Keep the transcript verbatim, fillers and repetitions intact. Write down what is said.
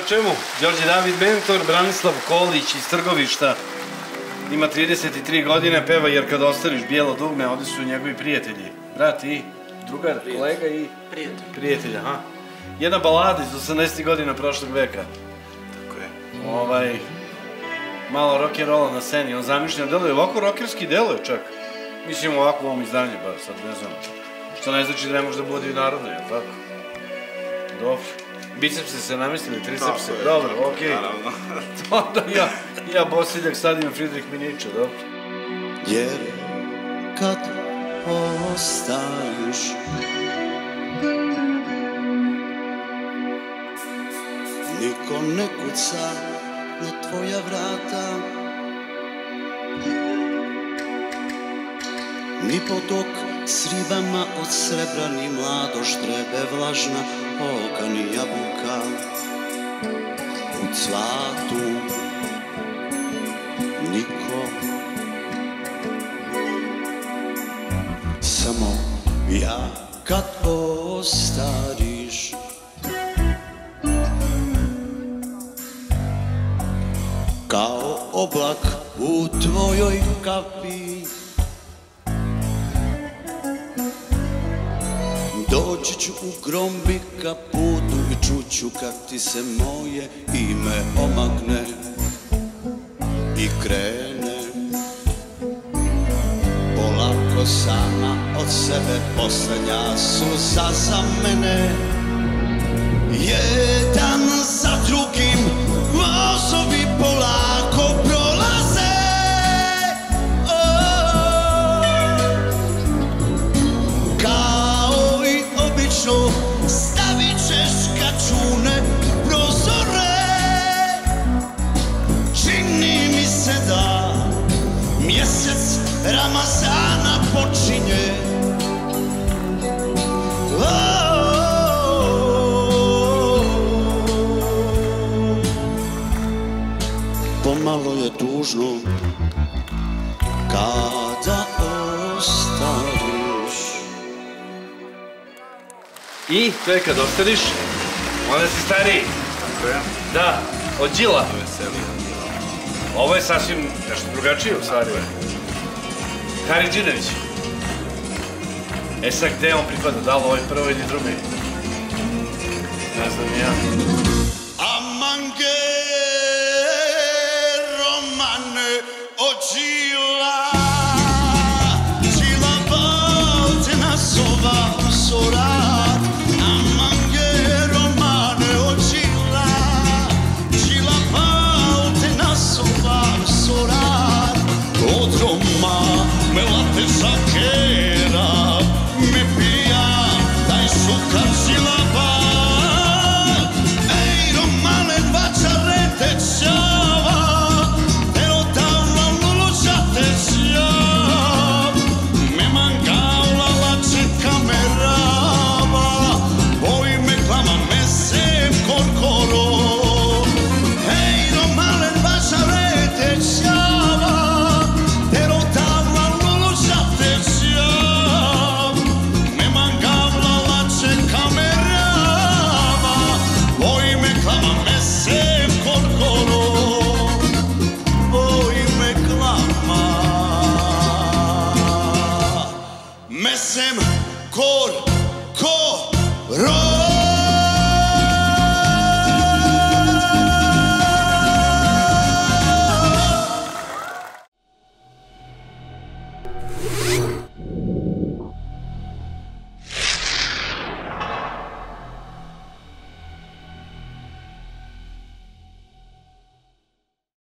čemu? Đorđe David mentor, Branislav Kolić iz Trgovišta. Ima trideset tri godine, peva Jer kad ostariš bijelo dugme, ovdje su njegovi prijatelji. Brat i drugar, kolega i... Prijatelj. Prijatelj, aha. Jedna balada iz osamdesetih godina prošlog veka. Tako je. Ovaj... Malo rock'n'rolla na sceni, on zamišljeno deluje, ovako rockerski deluje čak. Mislim ovako u ovom izdanju, bar sad ne znam. Što ne znači da ne može da bude i narodno, jel tako? Dobro. Bicepse se namestili, tricepse, dobro, okej. Naravno. Onda ja, ja Bosiljak sadim Fridrik Minića, dobro. Jer kad ostariš niko ne kuca na tvoja vrata, ni potok s ribama od srebra, ni mladošt trebe vlažna, oka ni jabuka u cvatu. Niko, samo ja kad ostariš. Kao oblak u tvojoj kapi, doći ću u grombi kaputu i čuću kad ti se moje ime omakne i krene. Polako sama od sebe poslednja suza za mene. Jedan za drugim vozovi polako prolaze. Kao i obično stavit ćeš kačune prozore. Čini mi se da mjesec Ramazana počinje. Pomalo je tužno kada ostariš. I, to je kad ostariš, onda si stariji. Tako je. Da, od Đila. Veseli. Ovo je sasvim nešto drugačije u stvari. Haridžinović. E sad, gde on pripada? Da li ovaj prvo ili drugi? Ne znam ja.